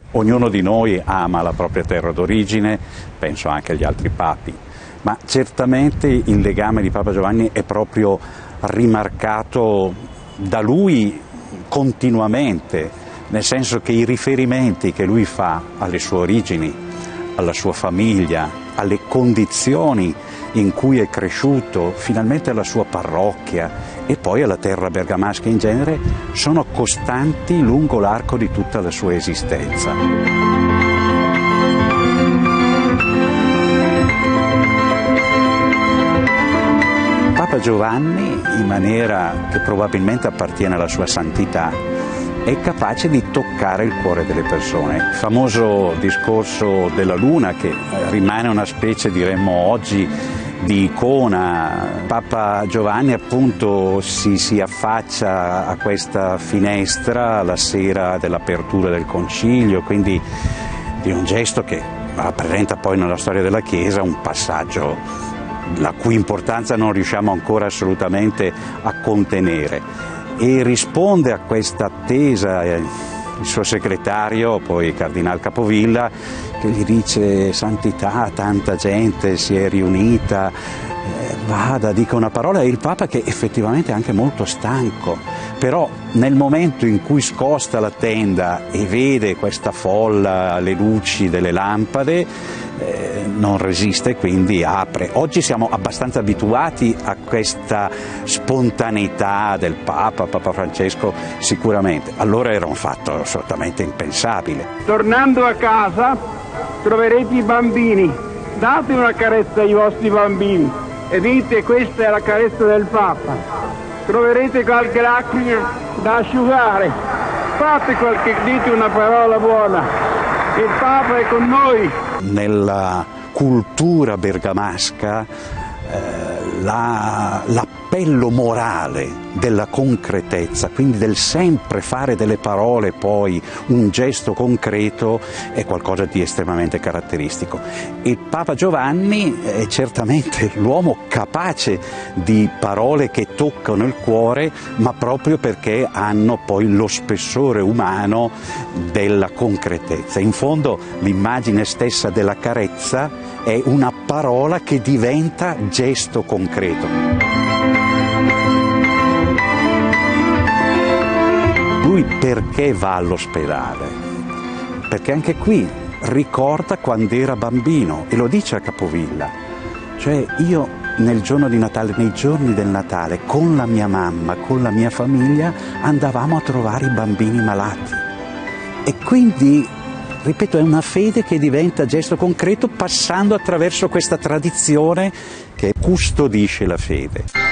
Ognuno di noi ama la propria terra d'origine, penso anche agli altri papi, ma certamente il legame di Papa Giovanni è proprio rimarcato da lui continuamente, nel senso che i riferimenti che lui fa alle sue origini, alla sua famiglia, alle condizioni in cui è cresciuto, finalmente alla sua parrocchia e poi alla terra bergamasca in genere, sono costanti lungo l'arco di tutta la sua esistenza. Papa Giovanni, in maniera che probabilmente appartiene alla sua santità, è capace di toccare il cuore delle persone. Il famoso discorso della luna, che rimane una specie, diremmo oggi, di icona. Papa Giovanni appunto si affaccia a questa finestra la sera dell'apertura del concilio, quindi di un gesto che rappresenta poi nella storia della Chiesa un passaggio la cui importanza non riusciamo ancora assolutamente a contenere, e risponde a questa attesa il suo segretario, poi Cardinal Capovilla, che gli dice: santità, tanta gente si è riunita, vada, dica una parola. E il Papa, che effettivamente è anche molto stanco, però nel momento in cui scosta la tenda e vede questa folla alle luci delle lampade, non resiste, quindi apre. Oggi siamo abbastanza abituati a questa spontaneità del Papa Francesco, sicuramente. Allora era un fatto assolutamente impensabile. Tornando a casa troverete i bambini, date una carezza ai vostri bambini e dite: questa è la carezza del Papa. Troverete qualche lacrima da asciugare, dite una parola buona, il Papa è con noi. Nella cultura bergamasca l'appello morale della concretezza, quindi del sempre fare delle parole poi un gesto concreto, è qualcosa di estremamente caratteristico. Il Papa Giovanni è certamente l'uomo capace di parole che toccano il cuore, ma proprio perché hanno poi lo spessore umano della concretezza. In fondo l'immagine stessa della carezza è una parola che diventa gesto concreto. Lui perché va all'ospedale? Perché anche qui ricorda quando era bambino, e lo dice a Capovilla, cioè io nel giorno di Natale, nei giorni del Natale, con la mia mamma, con la mia famiglia, andavamo a trovare i bambini malati. E quindi, ripeto, è una fede che diventa gesto concreto passando attraverso questa tradizione che custodisce la fede.